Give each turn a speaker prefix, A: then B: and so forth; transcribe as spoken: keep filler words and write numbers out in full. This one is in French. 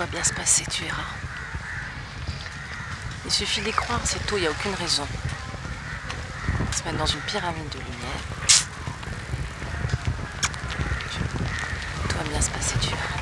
A: va bien se passer, tu verras. Il suffit d'y croire, c'est tout, il n'y a aucune raison. On va se mettre dans une pyramide de lumière. Tout va bien se passer, tu verras.